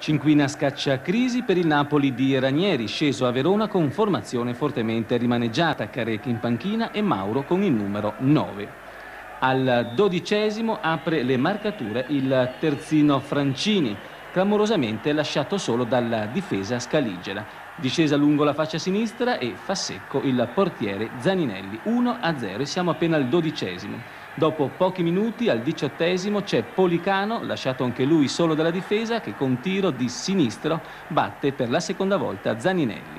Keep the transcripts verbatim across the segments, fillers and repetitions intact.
Cinquina scaccia crisi per il Napoli di Ranieri, sceso a Verona con formazione fortemente rimaneggiata, Careca in panchina e Mauro con il numero nove. Al dodicesimo apre le marcature il terzino Francini, clamorosamente lasciato solo dalla difesa Scaligera. Discesa lungo la fascia sinistra e fa secco il portiere Zaninelli. uno a zero e siamo appena al dodicesimo. Dopo pochi minuti, al diciottesimo, c'è Policano, lasciato anche lui solo dalla difesa, che con tiro di sinistro batte per la seconda volta Zaninelli.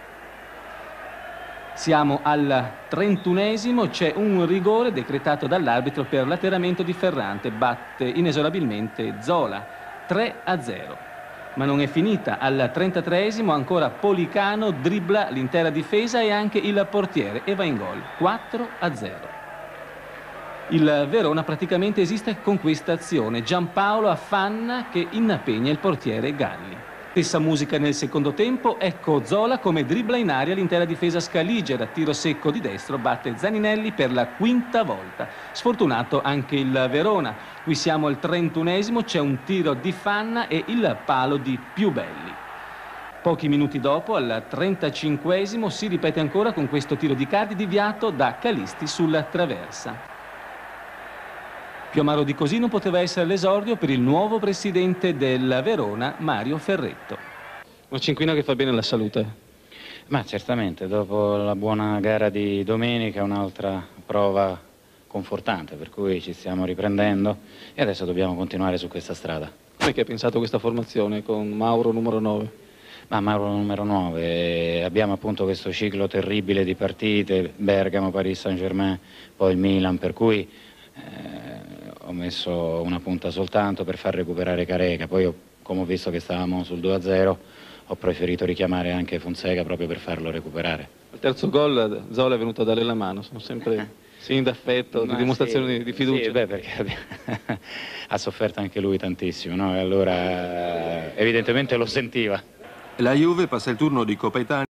Siamo al trentunesimo, c'è un rigore decretato dall'arbitro per l'atterramento di Ferrante, batte inesorabilmente Zola, tre a zero. Ma non è finita, al trentatreesimo ancora Policano dribbla l'intera difesa e anche il portiere e va in gol, quattro a zero. Il Verona praticamente esiste con questa azione, Giampaolo affanna che inappegna il portiere Galli. Stessa musica nel secondo tempo, ecco Zola come dribbla in aria l'intera difesa Scaligera, tiro secco di destro, batte Zaninelli per la quinta volta. Sfortunato anche il Verona, qui siamo al trentunesimo, c'è un tiro di Fanna e il palo di Piubelli. Pochi minuti dopo, al trentacinquesimo, si ripete ancora con questo tiro di Cardi deviato da Calisti sulla traversa. Più amaro di così non poteva essere l'esordio per il nuovo presidente del Verona, Mario Ferretto. Una cinquina che fa bene alla salute. Ma certamente, dopo la buona gara di domenica, un'altra prova confortante, per cui ci stiamo riprendendo e adesso dobbiamo continuare su questa strada. Come hai pensato questa formazione con Mauro numero nove? Ma Mauro numero nove, abbiamo appunto questo ciclo terribile di partite, Bergamo, Paris Saint-Germain, poi il Milan, per cui eh, ho messo una punta soltanto per far recuperare Careca, poi ho, come ho visto che stavamo sul due a zero, ho preferito richiamare anche Fonseca proprio per farlo recuperare. Al terzo gol Zola è venuto a dare la mano, sono sempre segni d'affetto, di dimostrazioni sì, di fiducia. Sì, beh, perché ha sofferto anche lui tantissimo, no? E allora evidentemente lo sentiva. La Juve passa il turno di Coppa Italia.